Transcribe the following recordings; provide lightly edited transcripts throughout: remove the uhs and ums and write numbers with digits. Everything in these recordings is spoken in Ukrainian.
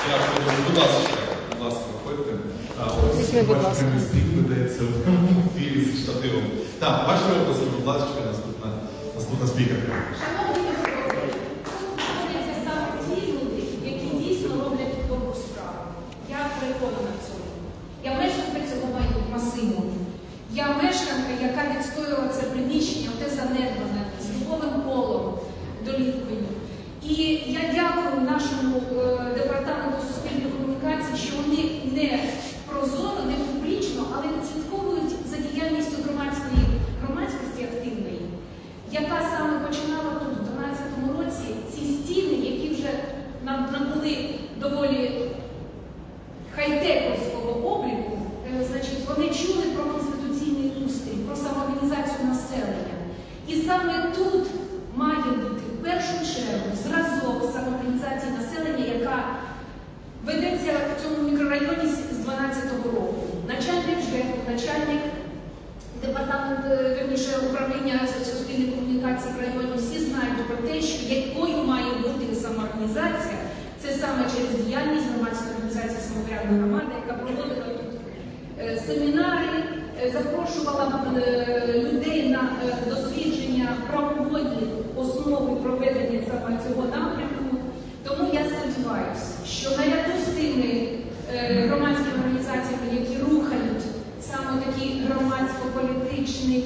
Дякую. Будь ласка, виходьте. Ось ваш представник ведеться в ефірі зі штативом. Так, ваші області, будь ласка, наступна спікерка. Шановні колеги, знаходяться саме ті люди, які дійсно роблять добру справу. Я переконана в цьому. Я мешканка цього масиву. Я мешканка, яка відстоювала це приміщення, те занедбане, з дубовим полом, долівкою. І я дякую нашому департаменту суспільної комунікації, що вони не прозоро, не публічно, але відслідковують за діяльністю громадськості активної, яка саме починала тут у 2012 році ці стіни, які вже набули доволі хай-тековського обліку, значить, вони чули про конституційний устрій, про самоорганізацію населення. І саме тут має бути в першу чергу зразок самоорганізації населення, яка ведеться в цьому мікрорайоні з 2012 року. Начальник ЖЕКу, начальник управління суспільної комунікації в районі, всі знають про те, що якою має бути самоорганізація, це саме через діяльність громадської організації «Самоврядна громада», яка проводила тут семінари, запрошувала людей на дослідження правової основи проведення саме цього напрямку. Тому я сподіваюся, що наряду з тими громадськими організаціями, які рухають саме такий громадсько-політичний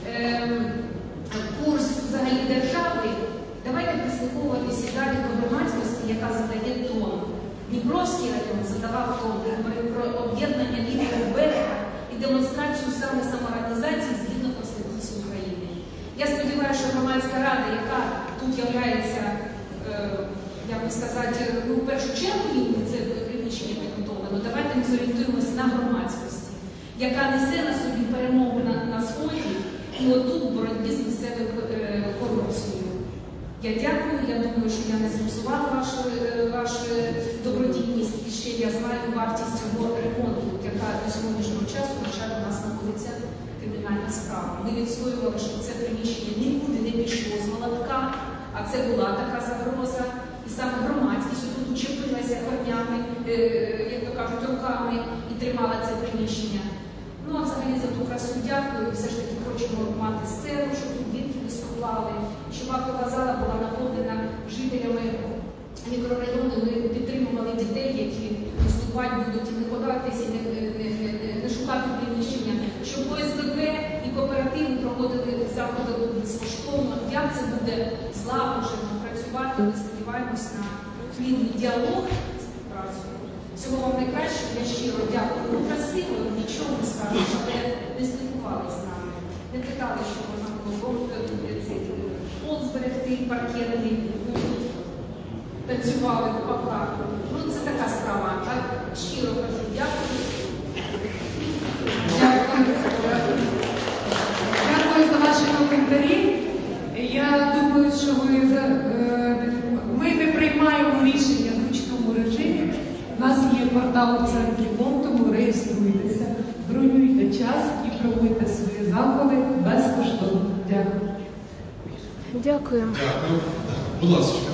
курс взагалі держави, давайте прислуховуватися далі до громадськості, яка задає тон. Дніпровський район задавав тон, говорив про об'єднання лідерів берега і демонстрацію саме самоорганізації згідно Конституції України. Я сподіваюся, що громадська рада, яка тут являється, як би сказати, в першу чергу це приміщення підготовлено, давайте ми зорієнтуємося на громадськості, яка несе на собі перемогу на сході і отут в боротьбі з місцевою корупцією. Я дякую, я думаю, що я не зіпсувала вашу добродійність, і ще я знаю вартість цього ремонту, яка до сьогоднішнього часу, на жаль, у нас знаходиться кримінальна справа. Ми відстоювали, що це приміщення нікуди не пішло з молотка, а це була така загроза. І саме громадськість тут учепилася корнями, як то кажуть, руками і тримала це приміщення. Ну, а взагалі за ту красу дякую. Все ж таки хочемо мати сцену, щоб тут дітки виступали, щоб автова зала була наповнена жителями мікрорайону. Ми підтримували дітей, які виступати будуть і не податися, не шукати приміщення, щоб ОСББ і кооперативи проводили заходи безкоштовно. Як це буде злагоджено працювати, ми сподіваємось на плідний діалог і співпрацю. Всього вам найкращого, я щиро дякую. Ну, красиво, нічого не скажу, але не спілкувалися з нами. Не питали, що можна було пол зберегти, паркетний, танцювали в папах. Ну, це така справа. А щиро кажу, дякую. Дякую за ваші коментарі. Я думаю, що ми не приймаємо рішення в ручному режимі. У нас є портал Центрі.ком, тому реєструйтеся, бронюйте час і проводьте свої заходи безкоштовно. Дякую. Дякую. Будь ласка.